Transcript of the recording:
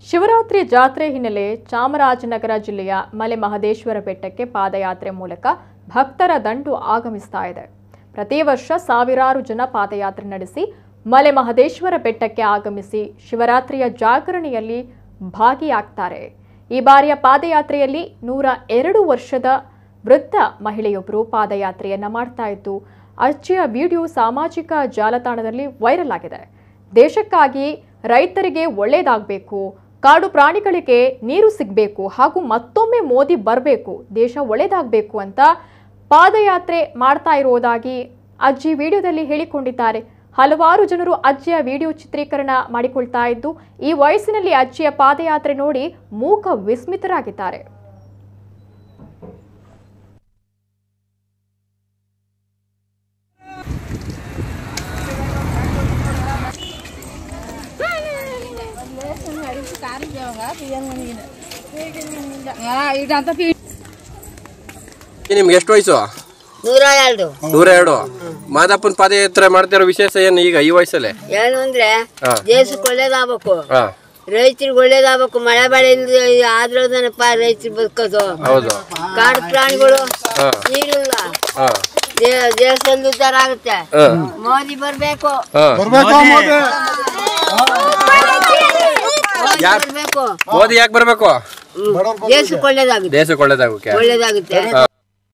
ಶಿವರಾತ್ರಿ ಜಾತ್ರೆ ಹಿನ್ನೆಲೆ ಚಾಮರಾಜನಗರ ಜಿಲ್ಲೆಯ ಮಲೆ ಮಹದೇಶ್ವರ ಬೆಟ್ಟಕ್ಕೆ ಪಾದಯಾತ್ರೆ ಮೂಲಕ ಭಕ್ತರ ದಂಡು ಆಗಮಿಸ್ತಾ ಇದೆ. ಪ್ರತಿ ವರ್ಷ ಸಾವಿರಾರು ಜನ ಪಾದಯಾತ್ರೆ ನಡೆಸಿ ಮಲೆ ಮಹದೇಶ್ವರ ಬೆಟ್ಟಕ್ಕೆ ಆಗಮಿಸಿ ಶಿವರಾತ್ರಿಯ ಜಾಗರಣೆಯಲ್ಲಿ ಭಾಗಿಯಾಗ್ತಾರೆ. ಈ ಬಾರಿಯ ಪಾದಯಾತ್ರೆಯಲ್ಲಿ 102 ವರ್ಷದ ವೃದ್ಧ ಮಹಿಳೆಯೊಬ್ಬರು ಪಾದಯಾತ್ರೆಯನ್ನ ಮಾಡ್ತಾ ಇದ್ದು ಅಜ್ಜಿಯ ವಿಡಿಯೋ ಸಾಮಾಜಿಕ ಜಾಲತಾಣದಲ್ಲಿ ವೈರಲ್ ಆಗಿದೆ. ದೇಶಕ್ಕಾಗಿ ರೈತರಿಗೆ ಒಳ್ಳೆಯದಾಗಬೇಕು, ಕಾಡು ಪ್ರಾಣಿಗಳಿಗೆ ನೀರು ಸಿಗಬೇಕು ಹಾಗೂ ಮತ್ತೊಮ್ಮೆ ಮೋದಿ ಬರಬೇಕು, ದೇಶ ಒಳ್ಳೆಯದಾಗಬೇಕು ಅಂತ ಪಾದಯಾತ್ರೆ ಮಾಡ್ತಾ ಇರುವುದಾಗಿ ಅಜ್ಜಿ ವಿಡಿಯೋದಲ್ಲಿ ಹೇಳಿಕೊಂಡಿದ್ದಾರೆ. ಹಲವಾರು ಜನರು ಅಜ್ಜಿಯ ವಿಡಿಯೋ ಚಿತ್ರೀಕರಣ ಮಾಡಿಕೊಳ್ತಾ ಇದ್ದು ಈ ವಯಸ್ಸಿನಲ್ಲಿ ಅಜ್ಜಿಯ ಪಾದಯಾತ್ರೆ ನೋಡಿ ಮೂಕ ವಿಸ್ಮಿತರಾಗಿದ್ದಾರೆ. ನಿಮ್ಗೆ ಎಷ್ಟು ವಯಸ್ಸು? 102. ಮಾದಪ್ಪನ ಪಾದಯಾತ್ರೆ ಮಾಡ್ತಿರೋ ವಿಶೇಷ ಏನು ಈಗ ಈ ವಯಸ್ಸಲ್ಲಿ? ಏನು ಅಂದ್ರೆ ದೇಶಕ್ಕೆ ಒಳ್ಳೇದಾಗಬೇಕು, ರೈತರಿಗೆ ಒಳ್ಳೇದಾಗಬೇಕು. ಮಳೆ ಬೆಳೆ ಆದ್ರಪ್ಪ ರೈತರು ಬದುಕೋದು. ಕಾಡು ಪ್ರಾಣಿಗಳು ನೀರಿಲ್ಲ, ದೇಶದಲ್ಲಿ ಉದ್ಧಾರ ಆಗುತ್ತೆ. ಮೋದಿ ಬರ್ಬೇಕು. ಮೋದಿ ಯಾಕೆ ಬರ್ಬೇಕು? ದೇಶಕ್ಕೆ ಒಳ್ಳೇದಾಗುತ್ತೆ. ಒಳ್ಳೇದಾಗುತ್ತೆ.